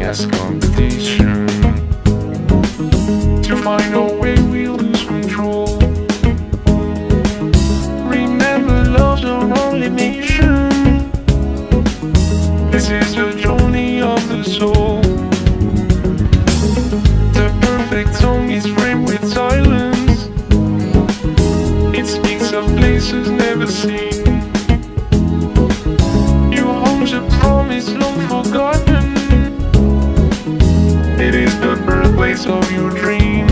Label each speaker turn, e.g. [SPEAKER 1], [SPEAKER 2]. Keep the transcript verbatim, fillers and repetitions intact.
[SPEAKER 1] as competition. To find a way we lose control. Remember, love's our only mission. This is the journey of the soul. The perfect song is framed with silence. It speaks of places never seen. Your home's a promise long forgotten. It is the birthplace of your dreams.